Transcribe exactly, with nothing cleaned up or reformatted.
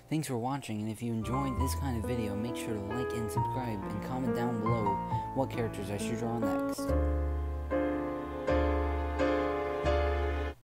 Thanks for watching, and if you enjoyed this kind of video, make sure to like and subscribe, and comment down below what characters I should draw next.